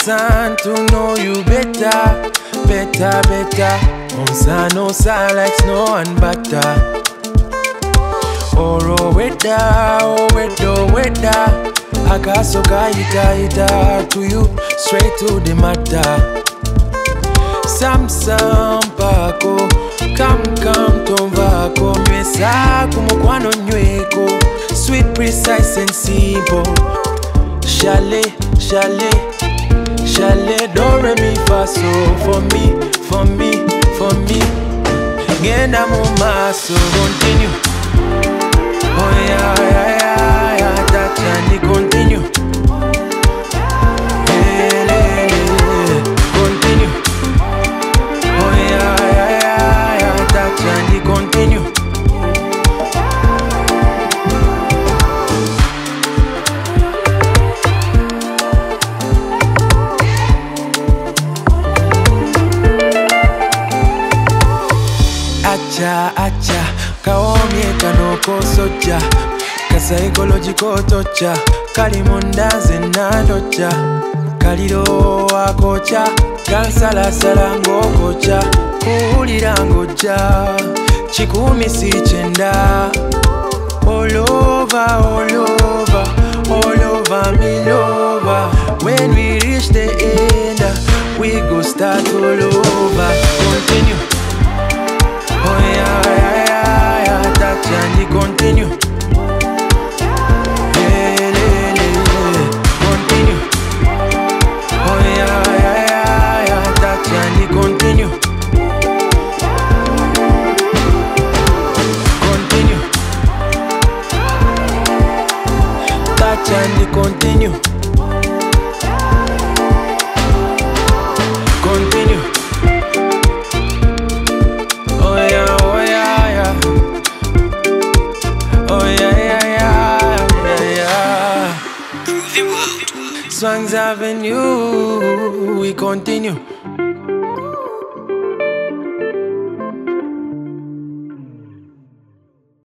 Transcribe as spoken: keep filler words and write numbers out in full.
son to know you better, better, better. Onsanuusa like snow and butter. Olwo obweda, obweda, obweda. Akaaso kayitaayita to you, straight to the matter. Sam sam mpako, come come tonvako. Nywesa mukwano, nyweko, sweet, precise and simple. Shale, shale, shale, do re mi fa so. For me, for me, for me. Genda Mumaaso, continue. Oh yeah, yeah, yeah, yeah. Touch and continue. Yeah, yeah, yeah. Continue. Oh yeah, yeah, yeah, yeah. Touch and continue. Acha Acha, kawoomye, kano, kosojja. Psychological torture, kali munda, nzenna, ndojja. Kaliro, Akocha, kansalaasala, Nga Okocha. Nkuwulira Nga ojja, Kikumi si kyenda. All over, all over, all over me lover. When we reach the end, we go start all over. Continue. Oh yeah, yeah, yeah, yeah. Touch and continue. And continue, continue. Oh yeah, oh yeah, yeah. Oh yeah, yeah, yeah, yeah, yeah. The world. Swangz Avenue, we continue.